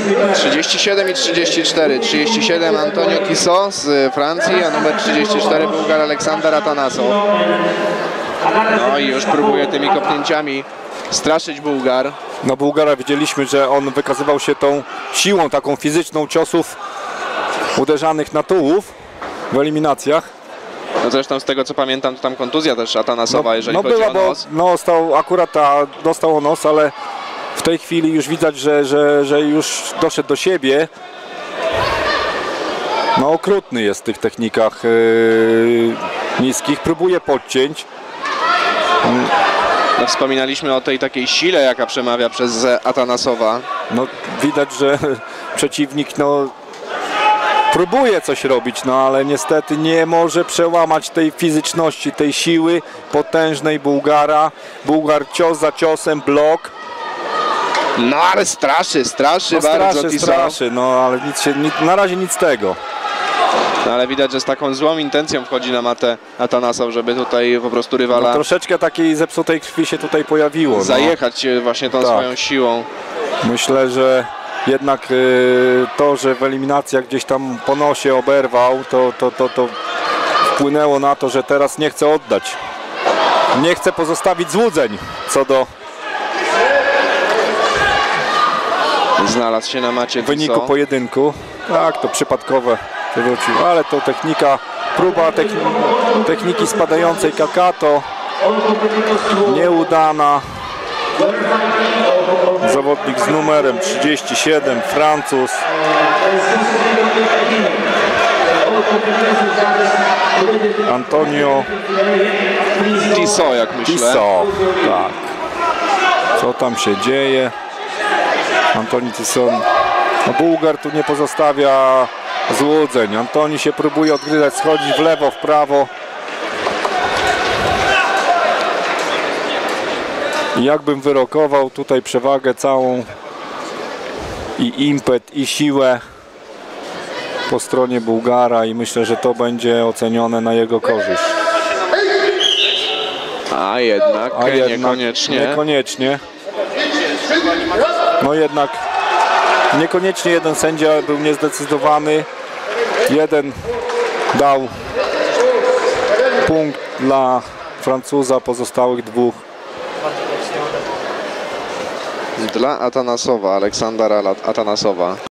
37 i 34. 37 Antonio Tissot z Francji, a numer 34 Bułgar Aleksander Atanasow. No i już próbuje tymi kopnięciami straszyć Bułgar. No Bułgara widzieliśmy, że on wykazywał się tą siłą taką fizyczną ciosów uderzanych na tułów w eliminacjach. No zresztą z tego co pamiętam, to tam kontuzja też Atanasowa, jeżeli chodzi była, o nos. Dostał o nos, ale w tej chwili już widać, że już doszedł do siebie. No okrutny jest w tych technikach niskich, próbuje podcięć. No, wspominaliśmy o tej takiej sile, jaka przemawia przez Atanasowa. No widać, że przeciwnik próbuje coś robić, no ale niestety nie może przełamać tej fizyczności, tej siły potężnej Bułgara. Bułgar cios za ciosem, blok. No ale straszy bardzo Tissot. Straszy, no ale na razie nic z tego. No ale widać, że z taką złą intencją wchodzi na matę Atanasow, żeby tutaj po prostu rywala... No, troszeczkę takiej zepsutej krwi się tutaj pojawiło. Zajechać właśnie tą swoją siłą. Myślę, że jednak to, że w eliminacjach gdzieś tam po nosie oberwał, to wpłynęło na to, że teraz nie chce oddać. Nie chce pozostawić złudzeń co do znalazł się na macie wyniku Tissot. pojedynku. Tak, to przypadkowe wywrócił, ale to technika, próba techniki spadającej Kakato nieudana. Zawodnik z numerem 37, Francuz. Antonio Tissot, jak myślę. Tissot, tak. Co tam się dzieje? Antoni Tissot. No, Bułgar tu nie pozostawia złudzeń. Antoni się próbuje odgryzać, schodzić w lewo, w prawo. I jakbym wyrokował tutaj przewagę całą i impet, i siłę po stronie Bułgara i myślę, że to będzie ocenione na jego korzyść. A jednak niekoniecznie. Niekoniecznie. No jednak niekoniecznie jeden sędzia był niezdecydowany. Jeden dał punkt dla Francuza, pozostałych dwóch Dla Atanasowa, Aleksandra Atanasowa.